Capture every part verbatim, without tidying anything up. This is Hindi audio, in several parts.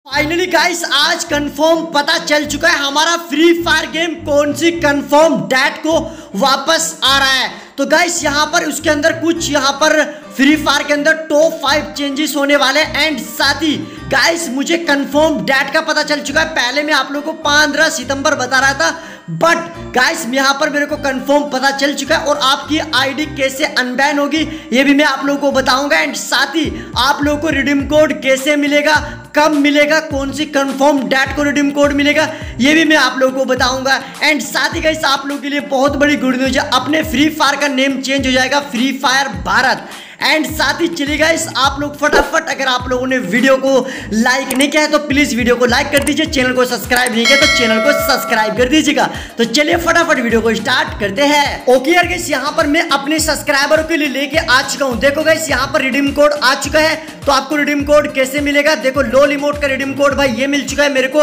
फाइनली गाइस आज कंफर्म पता चल चुका है हमारा फ्री फायर गेम कौन सी कंफर्म डेट को वापस आ रहा है। तो गाइस यहाँ पर उसके अंदर कुछ यहाँ पर फ्री फायर के अंदर टॉप फाइव चेंजेस होने वाले एंड साथ ही गाइस मुझे कंफर्म डेट का पता चल चुका है। पहले मैं आप लोगों को पंद्रह सितंबर बता रहा था बट गाइस यहाँ पर मेरे को कंफर्म पता चल चुका है और आपकी आईडी कैसे अनबैन होगी ये भी मैं आप लोगों को बताऊंगा एंड साथ ही आप लोगों को रिडीम कोड कैसे मिलेगा, कब मिलेगा, कौन सी कंफर्म डेट को रिडीम कोड मिलेगा ये भी मैं आप लोगों को बताऊंगा। एंड साथ ही गाइस आप लोगों के लिए बहुत बड़ी गुड न्यूज है, अपने फ्री फायर का नेम चेंज हो जाएगा फ्री फायर भारत। एंड साथ ही चलिए गाइस आप लोग फटाफट अगर आप लोगों ने वीडियो को लाइक नहीं किया है तो प्लीज वीडियो को लाइक कर दीजिए, चैनल को सब्सक्राइब नहीं किया तो चैनल को सब्सक्राइब कर दीजिएगा। तो चलिए फटाफट वीडियो को स्टार्ट करते हैं। ओके यार गाइस यहाँ पर मैं अपने सब्सक्राइबरों के लिए लेके आ चुका हूँ। देखो गाइस यहाँ पर रिडीम कोड आ चुका है। तो आपको रिडीम कोड कैसे मिलेगा, देखो लोल इमोट का रिडीम कोड भाई ये मिल चुका है मेरे को।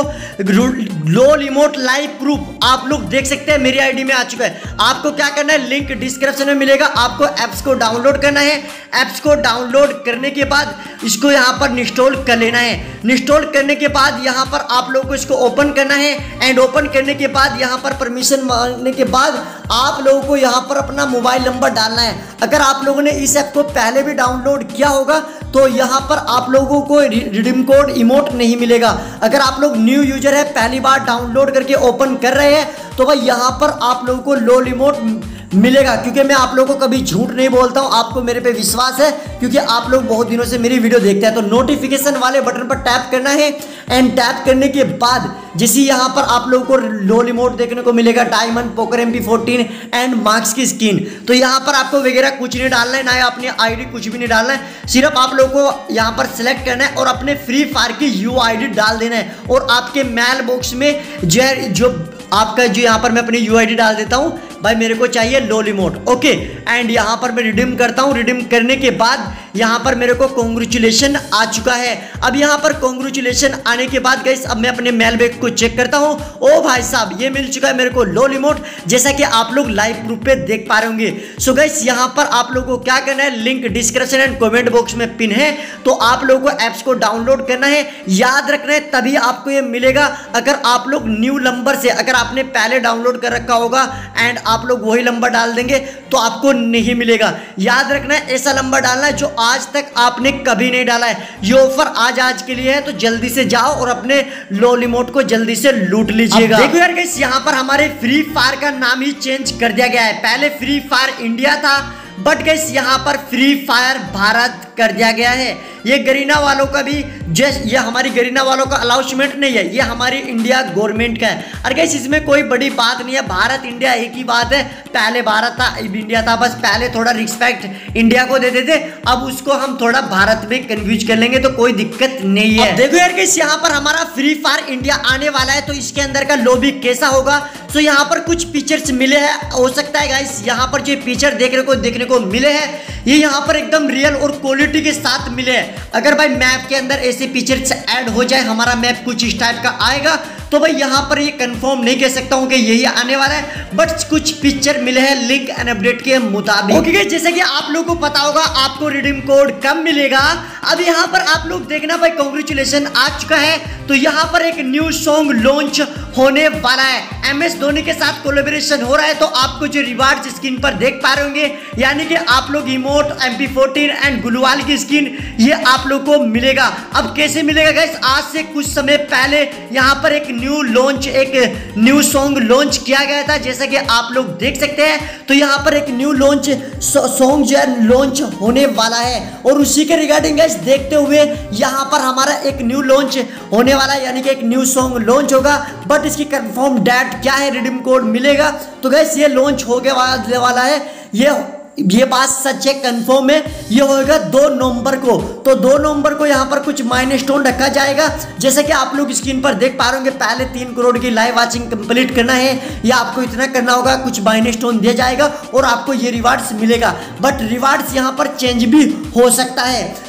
लोल इमोट लाइव प्रूफ आप लोग देख सकते हैं मेरी आईडी में आ चुका है। आपको क्या करना है, लिंक डिस्क्रिप्शन में मिलेगा। आपको एप्स को डाउनलोड करना है। एप्स को डाउनलोड करने के बाद इसको यहाँ पर इंस्टॉल कर लेना है। इंस्टॉल करने के बाद यहाँ पर आप लोगों को इसको ओपन करना है एंड ओपन करने के बाद यहाँ पर परमिशन मांगने के बाद आप लोगों को यहाँ पर अपना मोबाइल नंबर डालना है। अगर आप लोगों ने इस ऐप को पहले भी डाउनलोड किया होगा तो यहाँ पर आप लोगों को रिडीम कोड इमोट नहीं मिलेगा। अगर आप लोग न्यू यूजर है, पहली बार डाउनलोड करके ओपन कर रहे हैं तो भाई यहाँ पर आप लोगों को लोल इमोट मिलेगा। क्योंकि मैं आप लोगों को कभी झूठ नहीं बोलता हूं, आपको मेरे पे विश्वास है क्योंकि आप लोग बहुत दिनों से मेरी वीडियो देखते हैं। तो नोटिफिकेशन वाले बटन पर टैप करना है एंड टैप करने के बाद जैसे यहाँ पर आप लोगों को लोल इमोट देखने को मिलेगा, diamond, poker M P fourteen and marks की स्किन। तो यहाँ पर आपको वगैरह कुछ नहीं डालना है, ना अपनी आईडी कुछ भी नहीं डालना है। सिर्फ आप लोगों को यहाँ पर सिलेक्ट करना है और अपने फ्री फायर की यू आई डी डाल देना है और आपके मेल बॉक्स में जो जो आपका जो यहाँ पर मैं अपनी यू आई डी डाल देता हूँ भाई मेरे को चाहिए लोल इमोट। ओके एंड यहाँ पर मैं रिडीम करता हूँ। रिडीम करने के बाद यहाँ पर मेरे को कॉन्ग्रेचुलेशन आ चुका है। अब यहाँ पर कॉन्ग्रेचुलेशन आने के बाद गाइस अब मैं अपने मेल बैग को चेक करता हूँ। ओ भाई साहब ये मिल चुका है मेरे को लोल इमोट, जैसा कि आप लोग लाइव प्रूफ पे देख पा रहे होंगे। सो गाइस यहाँ पर आप लोगों को क्या करना है, link description and comment box में पिन है। तो आप लोगों को ऐप्स को डाउनलोड करना है, याद रखना है तभी आपको ये मिलेगा। अगर आप लोग न्यू नंबर से अगर आपने पहले डाउनलोड कर रखा होगा एंड आप लोग वही नंबर डाल देंगे तो आपको नहीं मिलेगा। याद रखना है ऐसा नंबर डालना है जो आज तक आपने कभी नहीं डाला है। ये ऑफर आज आज के लिए है तो जल्दी से जाओ और अपने लोल इमोट को जल्दी से लूट लीजिएगा। देखो यार गाइस यहाँ पर हमारे फ्री फायर का नाम ही चेंज कर दिया गया है। पहले फ्री फायर इंडिया था बट गाइस यहाँ पर फ्री फायर भारत कर दिया गया है। ये गरीना वालों का भी जस्ट ये हमारी गरीना वालों का अलाउंसमेंट नहीं है, ये हमारी इंडिया गवर्नमेंट का है। और गाइस इसमें कोई बड़ी बात नहीं है, भारत इंडिया एक ही बात है। पहले भारत था अब इंडिया था, बस पहले थोड़ा रिस्पेक्ट इंडिया को देते थे, अब उसको हम थोड़ा भारत में कन्फ्यूज कर लेंगे तो कोई दिक्कत नहीं है। देखो यार गाइस यहाँ पर हमारा फ्री फायर इंडिया आने वाला है तो इसके अंदर का लॉबी कैसा होगा। तो यहाँ पर कुछ फीचर्स मिले हैं, हो सकता है गाइस यहाँ पर जो फीचर देखने को देखने को मिले हैं ये यहाँ पर एकदम रियल और क्वालिटी के साथ मिले हैं। अगर भाई मैप के अंदर ऐसे फीचर्स ऐड हो जाए, हमारा मैप कुछ इस टाइप का आएगा तो भाई यहाँ पर ये कंफर्म नहीं कह सकता हूँ कि यही आने वाला है बट कुछ पिक्चर मिले हैं लिंक एंड अपडेट के मुताबिक। ओके जैसे कि आप लोगों को पता होगा आपको रिडीम कोड कब मिलेगा। अब यहाँ पर आप लोग देखना भाई कॉन्ग्रेचुलेशन आ चुका है तो यहाँ पर एक न्यू सॉन्ग लॉन्च होने वाला है। एम एस धोनी के साथ कोलैबोरेशन हो रहा है तो आपको जो रिवार्ड स्किन पर देख पा रहे होंगे यानी कि आप लोग emote, M P fourteen and गुलवाल की स्किन ये आप लोग को मिलेगा। अब कैसे मिलेगा गाइस, आज से कुछ समय पहले यहाँ पर एक न्यू लॉन्च एक न्यू सॉन्ग लॉन्च किया गया था जैसा कि आप लोग देख सकते हैं। तो यहाँ पर एक न्यू लॉन्च सॉन्ग जो है लॉन्च होने वाला है और उसी के रिगार्डिंग गाइस देखते हुए यहाँ पर हमारा एक न्यू लॉन्च होने वाला है यानी कि एक न्यू सॉन्ग लॉन्च होगा बट इसकी कंफर्म डेट क्या है, रिडीम कोड मिलेगा। तो गाइस ये लॉन्च होने वाला है, ये ये बात सच है, कंफर्म है। ये होगा दो नवंबर को। तो दो नवंबर को यहाँ पर कुछ माइलस्टोन रखा जाएगा जैसे कि आप लोग स्क्रीन पर देख पा रहे होंगे। पहले तीन करोड़ की लाइव वाचिंग कंप्लीट करना है या आपको इतना करना होगा, कुछ माइलस्टोन दिया जाएगा और आपको ये रिवार्ड्स मिलेगा बट रिवार्ड्स यहाँ पर चेंज भी हो सकता है।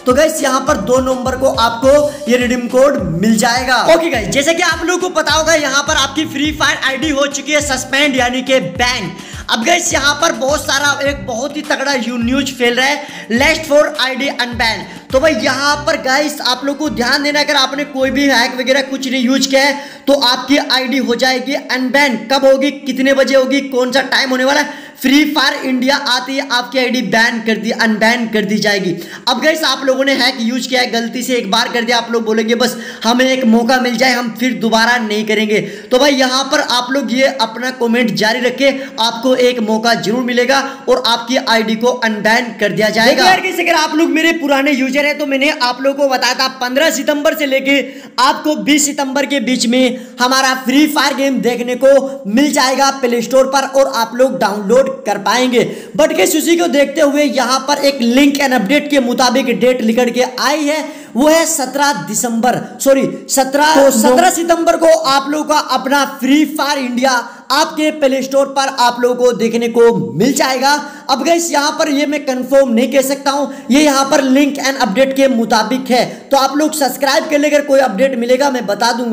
तो गाइस यहाँ पर दो नंबर को आपको ये रिडीम कोड मिल जाएगा। ओके गाइस, जैसे कि आप लोगों को पता होगा यहाँ पर आपकी फ्री फायर आईडी हो चुकी है सस्पेंड यानी कि बैन। अब गाइस यहाँ पर बहुत सारा एक बहुत ही तगड़ा यू न्यूज फैल रहा है, लेस्ट फॉर आईडी अनबैन। तो भाई यहाँ पर गाइस आप लोग को ध्यान देना, अगर आपने कोई भी हैक वगैरह कुछ नहीं यूज किया है तो आपकी आईडी हो जाएगी अनबैन। कब होगी, कितने बजे होगी, कौन सा टाइम होने वाला है, फ्री फायर इंडिया आती है आपकी आईडी बैन कर दी अनबैन कर दी जाएगी। अब गाइस आप लोगों ने हैक यूज किया है, गलती से एक बार कर दिया, आप लोग बोलेंगे बस हमें एक मौका मिल जाए हम फिर दोबारा नहीं करेंगे। तो भाई यहाँ पर आप लोग ये अपना कमेंट जारी रखें, आपको एक मौका जरूर मिलेगा और आपकी आईडी को अनबैन कर दिया जाएगा। अगर आप लोग मेरे पुराने यूजर है तो मैंने आप लोगों को बताया था पंद्रह सितंबर से लेके आपको बीस सितंबर के बीच में हमारा फ्री फायर गेम देखने को मिल जाएगा प्ले स्टोर पर और आप लोग डाउनलोड कर पाएंगे। बट के उसी को देखते हुए यहां पर एक लिंक एंड अपडेट के मुताबिक डेट निकल के आई है, वो है सत्रह दिसंबर सॉरी सत्रह तो सत्रह सितंबर को आप लोगों का अपना फ्री फायर इंडिया आपके प्ले स्टोर पर आप लोगों को देखने को मिल जाएगा। अब गाइस यहाँ पर ये मैं कंफर्म नहीं कह सकता हूं, ये यहाँ पर लिंक एंड अपडेट के मुताबिक है, तो आप लोग सब्सक्राइब कर ले, अगर कोई अपडेट मिलेगा मैं बता दूंगा।